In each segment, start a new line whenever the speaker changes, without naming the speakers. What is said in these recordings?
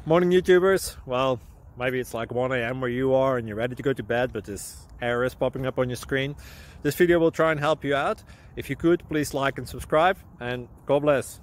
Morning YouTubers. Well, maybe it's like 1 a.m. where you are and you're ready to go to bed, but this error is popping up on your screen. This video will try and help you out. If you could, please like and subscribe, and God bless.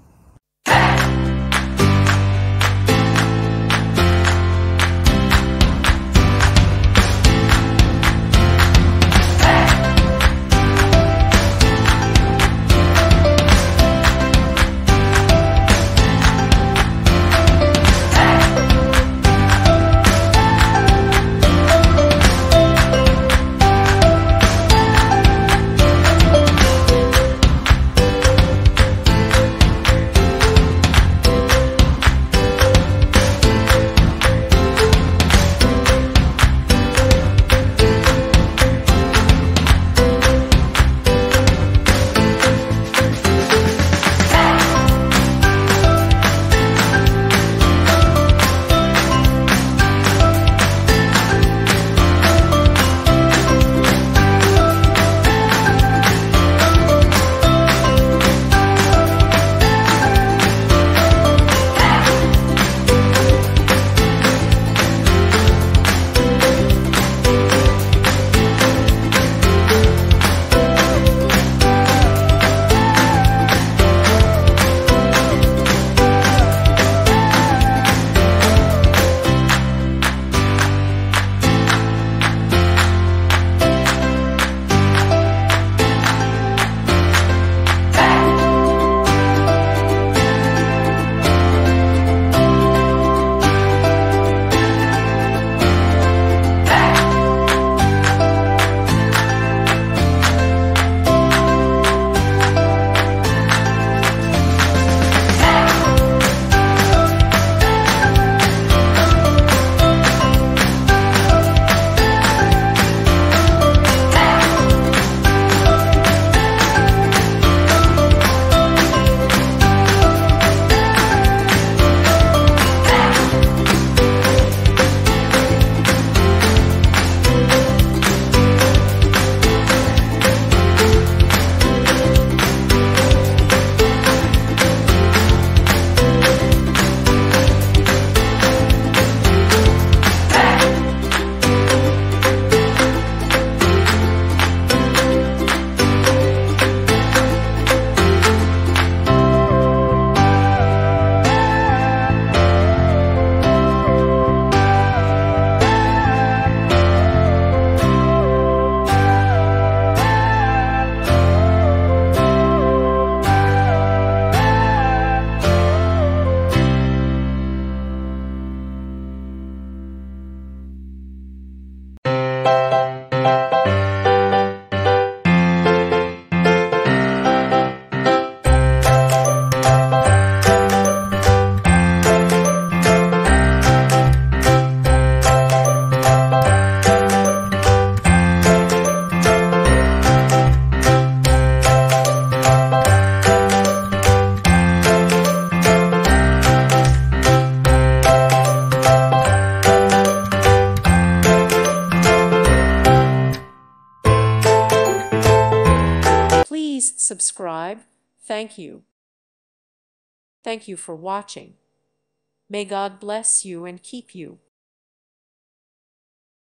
Please subscribe. Thank you. Thank you for watching. May God bless you and keep you.